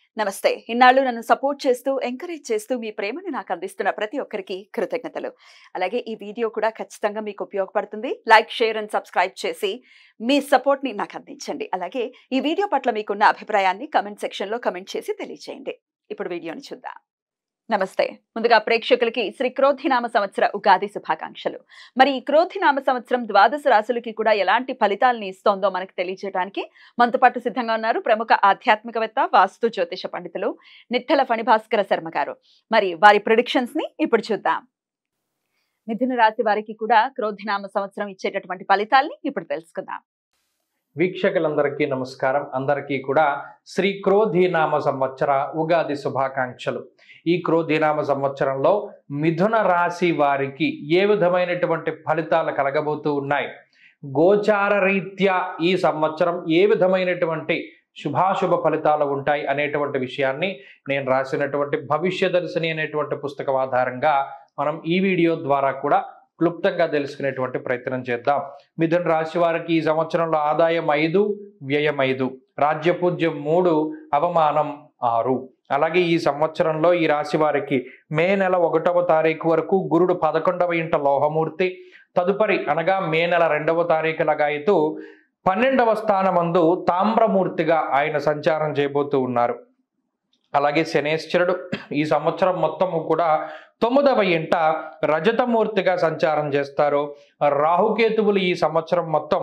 నమస్తే. ఇన్నాళ్ళు నన్ను సపోర్ట్ చేస్తూ, ఎంకరేజ్ చేస్తూ మీ ప్రేమను నాకు అందిస్తున్న ప్రతి ఒక్కరికి కృతజ్ఞతలు. అలాగే ఈ వీడియో కూడా ఖచ్చితంగా మీకు ఉపయోగపడుతుంది. లైక్, షేర్ అండ్ సబ్స్క్రైబ్ చేసి మీ సపోర్ట్‌ని నాకు అందించండి. అలాగే ఈ వీడియో పట్ల మీకున్న అభిప్రాయాన్ని కామెంట్ సెక్షన్‌లో కామెంట్ చేసి తెలియజేయండి. ఇప్పుడు వీడియోని చూద్దాం. నమస్తే. ముందుగా ప్రేక్షకులకి శ్రీ క్రోధినామ సంవత్సర ఉగాది శుభాకాంక్షలు. మరి ఈ క్రోధినామ సంవత్సరం ద్వాదశ రాశులకి కూడా ఎలాంటి ఫలితాలను ఇస్తోందో మనకు తెలియజేయడానికి మనతో పాటు సిద్ధంగా ఉన్నారు ప్రముఖ ఆధ్యాత్మికవేత్త, వాస్తు జ్యోతిష పండితులు నిట్టల ఫణిభాస్కర శర్మ గారు. మరి వారి ప్రిడిక్షన్స్ ని ఇప్పుడు చూద్దాం. మిథున రాశి వారికి కూడా క్రోధినామ సంవత్సరం ఇచ్చేటటువంటి ఫలితాల్ని ఇప్పుడు తెలుసుకుందాం. వీక్షకులందరికీ నమస్కారం. అందరికీ కూడా శ్రీ క్రోధినామ సంవత్సర ఉగాది శుభాకాంక్షలు. ఈ క్రోధినామ సంవత్సరంలో మిథున రాశి వారికి ఏ విధమైనటువంటి ఫలితాలు కలగబోతూ ఉన్నాయి, గోచార రీత్యా ఈ సంవత్సరం ఏ విధమైనటువంటి శుభాశుభ ఫలితాలు ఉంటాయి అనేటువంటి విషయాన్ని నేను రాసినటువంటి భవిష్యదర్శిని అనేటువంటి పుస్తకం ఆధారంగా మనం ఈ వీడియో ద్వారా కూడా క్లుప్తంగా తెలుసుకునేటువంటి ప్రయత్నం చేద్దాం. మిథున రాశి వారికి ఈ సంవత్సరంలో ఆదాయం 5, వ్యయం 5, రాజ్యపూజ్యం 3, అవమానం 6. అలాగే ఈ సంవత్సరంలో ఈ రాశి వారికి మే నెల 1వ తారీఖు వరకు గురుడు 11వ ఇంట లోహమూర్తి, తదుపరి అనగా మే నెల 2వ తారీఖు లగాయతూ 12వ స్థానమందు తామ్రమూర్తిగా ఆయన సంచారం చేయబోతూ ఉన్నారు. అలాగే శనేశ్వరుడు ఈ సంవత్సరం మొత్తము కూడా 9వ ఇంట రజతమూర్తిగా సంచారం చేస్తారు. రాహుకేతువులు ఈ సంవత్సరం మొత్తం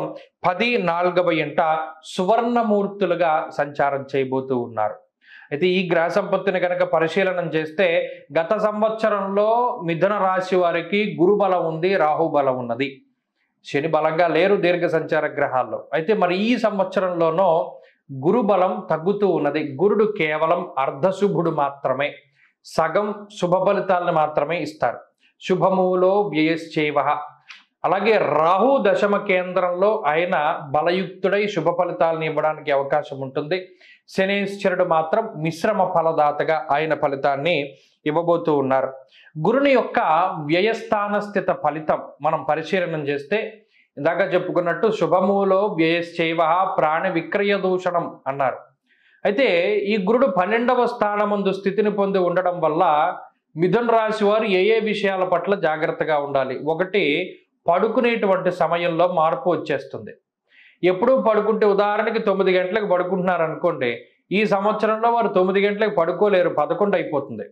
14వ ఇంట సువర్ణమూర్తులుగా సంచారం చేయబోతూ ఉన్నారు. అయితే ఈ గ్రహ సంపత్తిని కనుక పరిశీలనం చేస్తే గత సంవత్సరంలో మిథున రాశి వారికి గురు బలం ఉంది, రాహు బలం ఉన్నది, శని బలంగా లేరు దీర్ఘ సంచార గ్రహాల్లో. అయితే మరి ఈ సంవత్సరంలోనో గురు బలం తగ్గుతూ ఉన్నది. గురుడు కేవలం అర్ధశుభుడు మాత్రమే, సగం శుభ ఫలితాలను మాత్రమే ఇస్తారు. శుభములో వ్యయశ్చైవ. అలాగే రాహు దశమ కేంద్రంలో ఆయన బలయుక్తుడై శుభ ఫలితాలను ఇవ్వడానికి అవకాశం ఉంటుంది. శనేశ్వరుడు మాత్రం మిశ్రమ ఫలదాతగా ఆయన ఫలితాన్ని ఇవ్వబోతూ ఉన్నారు. గురుని యొక్క వ్యయస్థాన స్థిత ఫలితం మనం పరిశీలన చేస్తే ఇందాక చెప్పుకున్నట్టు శుభములో వ్యయశ్చైవ ప్రాణ విక్రయ దూషణం అన్నారు. అయితే ఈ గురుడు 12వ స్థానమందు స్థితిని పొంది ఉండడం వల్ల మిథున రాశి వారు ఏ ఏ విషయాల పట్ల జాగ్రత్తగా ఉండాలి. ఒకటి, పడుకునేటువంటి సమయంలో మార్పు వచ్చేస్తుంది. ఎప్పుడూ పడుకుంటే ఉదాహరణకి 9 గంటలకు పడుకుంటున్నారు అనుకోండి, ఈ సంవత్సరంలో వారు 9 గంటలకు పడుకోలేరు, 11 అయిపోతుంది.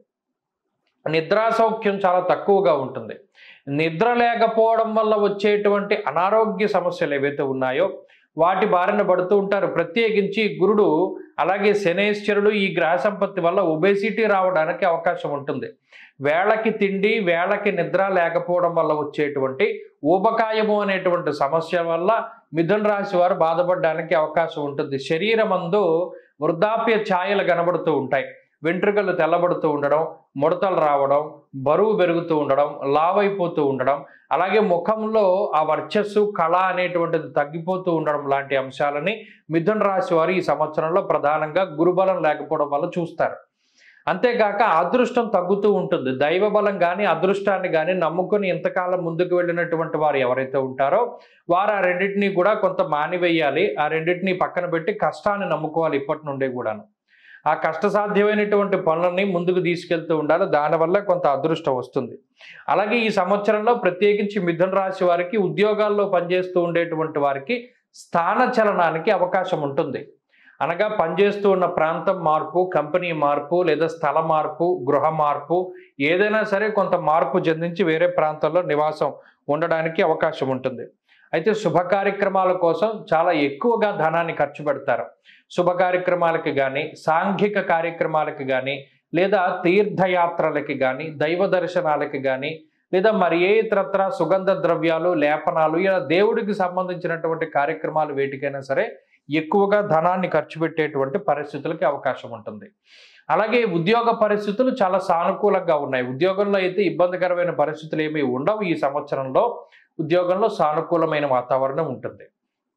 నిద్రా సౌఖ్యం చాలా తక్కువగా ఉంటుంది. నిద్ర లేకపోవడం వల్ల వచ్చేటువంటి అనారోగ్య సమస్యలు ఏవైతే ఉన్నాయో వాటి బారిన పడుతూ ఉంటారు. ప్రత్యేకించి గురుడు అలాగే శనేశ్వరుడు ఈ గ్రహ సంపత్తి వల్ల ఒబేసిటీ రావడానికి అవకాశం ఉంటుంది. వేళకి తిండి, వేళకి నిద్ర లేకపోవడం వల్ల వచ్చేటువంటి ఊబకాయము అనేటువంటి సమస్య వల్ల మిథున రాశి వారు బాధపడడానికి అవకాశం ఉంటుంది. శరీరమందు వృద్ధాప్య ఛాయలు కనబడుతూ ఉంటాయి. వెంట్రుకలు తెల్లబడుతూ ఉండడం, ముడతలు రావడం, బరువు పెరుగుతూ ఉండడం, లావైపోతూ ఉండడం, అలాగే ముఖంలో ఆ వర్చస్సు, కళ అనేటువంటిది తగ్గిపోతూ ఉండడం లాంటి అంశాలని మిథున రాశి వారు ఈ సంవత్సరంలో ప్రధానంగా గురుబలం లేకపోవడం వల్ల చూస్తారు. అంతేకాక అదృష్టం తగ్గుతూ ఉంటుంది. దైవ బలం కానీ అదృష్టాన్ని కానీ నమ్ముకొని ఇంతకాలం ముందుకు వెళ్ళినటువంటి వారు ఎవరైతే ఉంటారో వారు ఆ రెండింటినీ కూడా కొంత మానివేయాలి. ఆ రెండింటినీ పక్కన పెట్టి కష్టాన్ని నమ్ముకోవాలి. ఇప్పటి నుండే కూడాను ఆ కష్టసాధ్యమైనటువంటి పనులని ముందుకు తీసుకెళ్తూ ఉండాలి. దానివల్ల కొంత అదృష్టం వస్తుంది. అలాగే ఈ సంవత్సరంలో ప్రత్యేకించి మిథున రాశి వారికి ఉద్యోగాల్లో పనిచేస్తూ ఉండేటువంటి వారికి స్థాన చలనానికి అవకాశం ఉంటుంది. అనగా పనిచేస్తూ ఉన్న ప్రాంతం మార్పు, కంపెనీ మార్పు, లేదా స్థల మార్పు, గృహ మార్పు, ఏదైనా సరే కొంత మార్పు చెందించి వేరే ప్రాంతంలో నివాసం ఉండడానికి అవకాశం ఉంటుంది. అయితే శుభ కార్యక్రమాల కోసం చాలా ఎక్కువగా ధనాన్ని ఖర్చు పెడతారు. శుభ కార్యక్రమాలకి కానీ, సాంఘిక కార్యక్రమాలకి కానీ, లేదా తీర్థయాత్రలకి కానీ, దైవ దర్శనాలకి కానీ, లేదా మరి ఏ ఇతరత్ర సుగంధ ద్రవ్యాలు, లేపనాలు, ఇలా దేవుడికి సంబంధించినటువంటి కార్యక్రమాలు వేటికైనా సరే ఎక్కువగా ధనాన్ని ఖర్చు పెట్టేటువంటి పరిస్థితులకి అవకాశం ఉంటుంది. అలాగే ఉద్యోగ పరిస్థితులు చాలా సానుకూలంగా ఉన్నాయి. ఉద్యోగంలో అయితే ఇబ్బందికరమైన పరిస్థితులు ఏమీ ఉండవు. ఈ సంవత్సరంలో ఉద్యోగంలో సానుకూలమైన వాతావరణం ఉంటుంది.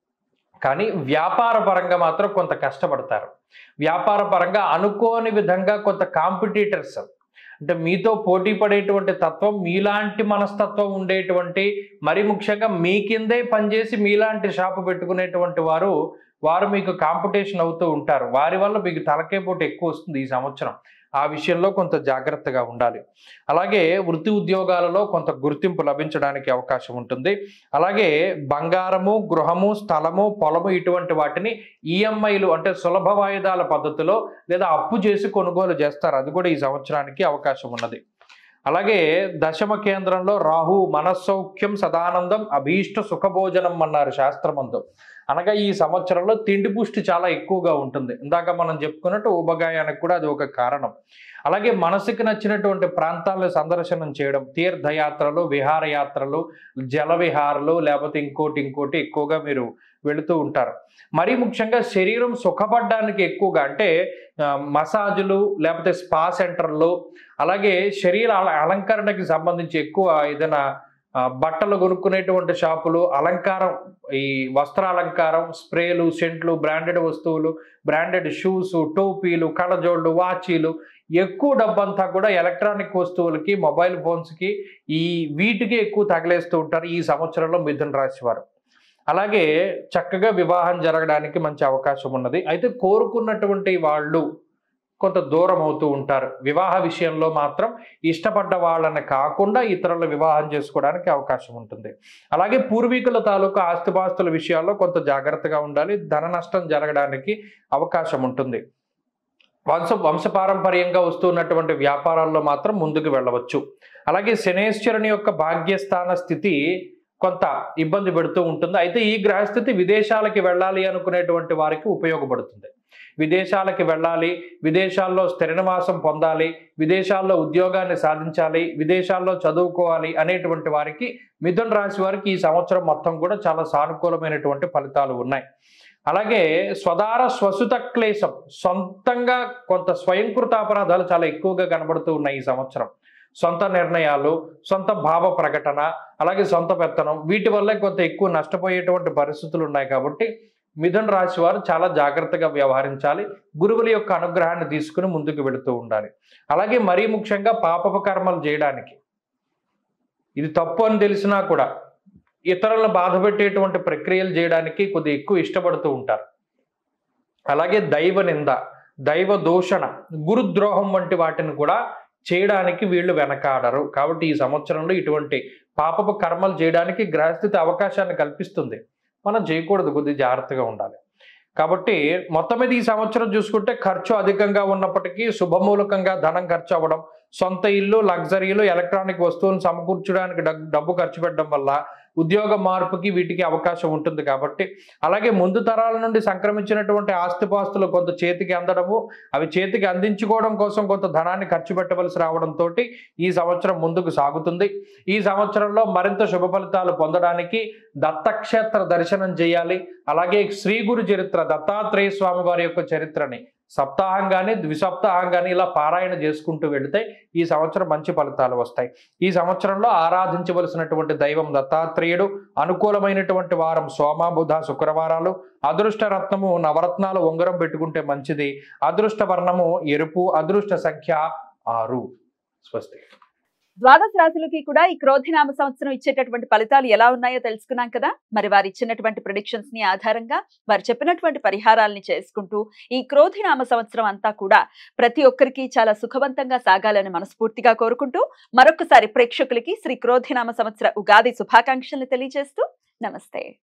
కానీ వ్యాపార పరంగా మాత్రం కొంత కష్టపడతారు. వ్యాపార పరంగా అనుకోని విధంగా కొంత కాంపిటీటర్స్ అంటే మీతో పోటీ పడేటువంటి తత్వం, మీలాంటి మనస్తత్వం ఉండేటువంటి, మరి ముఖ్యంగా మీ కిందే పనిచేసి మీలాంటి షాపు పెట్టుకునేటువంటి వారు మీకు కాంపిటీషన్ అవుతూ ఉంటారు. వారి వల్ల మీకు తలకే పోటు ఎక్కువ వస్తుంది ఈ సంవత్సరం. ఆ విషయంలో కొంత జాగ్రత్తగా ఉండాలి. అలాగే వృత్తి ఉద్యోగాలలో కొంత గుర్తింపు లభించడానికి అవకాశం ఉంటుంది. అలాగే బంగారము, గృహము, స్థలము, పొలము ఇటువంటి వాటిని ఈఎంఐలు అంటే సులభ వాయిదాల పద్ధతిలో లేదా అప్పు చేసి కొనుగోలు చేస్తారు. అది కూడా ఈ సంవత్సరానికి అవకాశం ఉన్నది. అలాగే దశమ కేంద్రంలో రాహు మనస్సౌఖ్యం సదానందం అభీష్ట సుఖభోజనం అన్నారు శాస్త్రమందు. అనగా ఈ సంవత్సరంలో తిండి పుష్టి చాలా ఎక్కువగా ఉంటుంది. ఇందాక మనం చెప్పుకున్నట్టు ఉపగాయానికి కూడా అది ఒక కారణం. అలాగే మనసుకి నచ్చినటువంటి ప్రాంతాలను సందర్శనం చేయడం, తీర్థయాత్రలు, విహారయాత్రలు, జల విహారాలు, లేకపోతే ఇంకోటి ఎక్కువగా మీరు వెళుతూ ఉంటారు. మరీ ముఖ్యంగా శరీరం సుఖపడడానికి ఎక్కువగా అంటే మసాజులు, లేకపోతే స్పా సెంటర్లు, అలాగే శరీర అలంకరణకి సంబంధించి ఎక్కువ ఏదైనా బట్టలు కొనుక్కునేటువంటి షాపులు, అలంకారం, ఈ వస్త్రాలంకారం, స్ప్రేలు, సెంట్లు, బ్రాండెడ్ వస్తువులు, బ్రాండెడ్ షూస్, టోపీలు, కళ్ళజోళ్ళు, వాచీలు, ఎక్కువ డబ్బంతా కూడా ఎలక్ట్రానిక్ వస్తువులకి, మొబైల్ ఫోన్స్కి, వీటికి ఎక్కువ తగిలేస్తూ ఉంటారు ఈ సంవత్సరంలో మిథున రాశి వారు. అలాగే చక్కగా వివాహం జరగడానికి మంచి అవకాశం ఉన్నది. అయితే కోరుకున్నటువంటి వాళ్ళు కొంత దూరం అవుతూ ఉంటారు. వివాహ విషయంలో మాత్రం ఇష్టపడ్డ వాళ్ళని కాకుండా ఇతరుల వివాహం చేసుకోవడానికి అవకాశం ఉంటుంది. అలాగే పూర్వీకుల తాలూకు ఆస్తిపాస్తుల విషయాల్లో కొంత జాగ్రత్తగా ఉండాలి. ధన నష్టం జరగడానికి అవకాశం ఉంటుంది. వంశపారంపర్యంగా వస్తున్నటువంటి వ్యాపారాల్లో మాత్రం ముందుకు వెళ్ళవచ్చు. అలాగే శనేశ్వరుని యొక్క భాగ్యస్థాన స్థితి కొంత ఇబ్బంది పెడుతూ ఉంటుంది. అయితే ఈ గ్రహస్థితి విదేశాలకి వెళ్ళాలి అనుకునేటువంటి వారికి ఉపయోగపడుతుంది. విదేశాలకి వెళ్ళాలి, విదేశాల్లో స్థిర నివాసం పొందాలి, విదేశాల్లో ఉద్యోగాన్ని సాధించాలి, విదేశాల్లో చదువుకోవాలి అనేటువంటి వారికి, మిథున రాశి వారికి ఈ సంవత్సరం మొత్తం కూడా చాలా సానుకూలమైనటువంటి ఫలితాలు ఉన్నాయి. అలాగే స్వదార స్వసుత క్లేశం, సొంతంగా కొంత స్వయంకృత అపరాధాలు చాలా ఎక్కువగా కనబడుతూ ఉన్నాయి ఈ సంవత్సరం. సొంత నిర్ణయాలు, సొంత భావ ప్రకటన, అలాగే సొంత పెత్తనం, వీటి వల్లే కొంత ఎక్కువ నష్టపోయేటువంటి పరిస్థితులు ఉన్నాయి. కాబట్టి మిథున రాశి వారు చాలా జాగ్రత్తగా వ్యవహరించాలి. గురువుల యొక్క అనుగ్రహాన్ని తీసుకుని ముందుకు వెళుతూ ఉండాలి. అలాగే మరీ ముఖ్యంగా పాపపు కర్మలు చేయడానికి, ఇది తప్పు అని తెలిసినా కూడా ఇతరులను బాధ పెట్టేటువంటి ప్రక్రియలు చేయడానికి కొద్దిగా ఎక్కువ ఇష్టపడుతూ ఉంటారు. అలాగే దైవ నింద, దైవ దూషణ, గురుద్రోహం వంటి వాటిని కూడా చేయడానికి వీళ్ళు వెనకాడరు. కాబట్టి ఈ సంవత్సరంలో ఇటువంటి పాపపు కర్మలు చేయడానికి గ్రహస్థితి అవకాశాన్ని కల్పిస్తుంది. మనం చేయకూడదు, కొద్దిగా జాగ్రత్తగా ఉండాలి. కాబట్టి మొత్తం మీద ఈ సంవత్సరం చూసుకుంటే ఖర్చు అధికంగా ఉన్నప్పటికీ శుభమూలకంగా ధనం ఖర్చు అవ్వడం, సొంత ఇల్లు, లగ్జరీలు, ఎలక్ట్రానిక్ వస్తువులను సమకూర్చడానికి డబ్బు ఖర్చు పెట్టడం వల్ల ఉద్యోగ మార్పుకి వీటికి అవకాశం ఉంటుంది. కాబట్టి అలాగే ముందు తరాల నుండి సంక్రమించినటువంటి ఆస్తిపాస్తులు కొంత చేతికి అందడము, అవి చేతికి అందించుకోవడం కోసం కొంత ధనాన్ని ఖర్చు పెట్టవలసి రావడంతో ఈ సంవత్సరం ముందుకు సాగుతుంది. ఈ సంవత్సరంలో మరింత శుభ ఫలితాలు పొందడానికి దత్తక్షేత్ర దర్శనం చేయాలి. అలాగే శ్రీ గురు చరిత్ర, దత్తాత్రేయ స్వామి వారి యొక్క చరిత్రని సప్తాహం కానీ ద్విసప్తాహం కానీ ఇలా పారాయణ చేసుకుంటూ వెళితే ఈ సంవత్సరం మంచి ఫలితాలు వస్తాయి. ఈ సంవత్సరంలో ఆరాధించవలసినటువంటి దైవం దత్తాత్రేయుడు. అనుకూలమైనటువంటి వారం సోమ, బుధ, శుక్రవారాలు. అదృష్ట రత్నము నవరత్నాలు ఉంగరం పెట్టుకుంటే మంచిది. అదృష్ట వర్ణము ఎరుపు. అదృష్ట సంఖ్య 6. స్వస్తి. ద్వాదశ రాశులకి కూడా ఈ క్రోధినామ సంవత్సరం ఇచ్చేటటువంటి ఫలితాలు ఎలా ఉన్నాయో తెలుసుకున్నాం కదా. మరి వారు ఇచ్చినటువంటి ప్రిడిక్షన్స్ ని ఆధారంగా వారు చెప్పినటువంటి పరిహారాలని చేసుకుంటూ ఈ క్రోధినామ సంవత్సరం అంతా కూడా ప్రతి ఒక్కరికి చాలా సుఖవంతంగా సాగాలని మనస్ఫూర్తిగా కోరుకుంటూ మరొకసారి ప్రేక్షకులకి శ్రీ క్రోధినామ సంవత్సర ఉగాది శుభాకాంక్షలను తెలియజేస్తూ నమస్తే.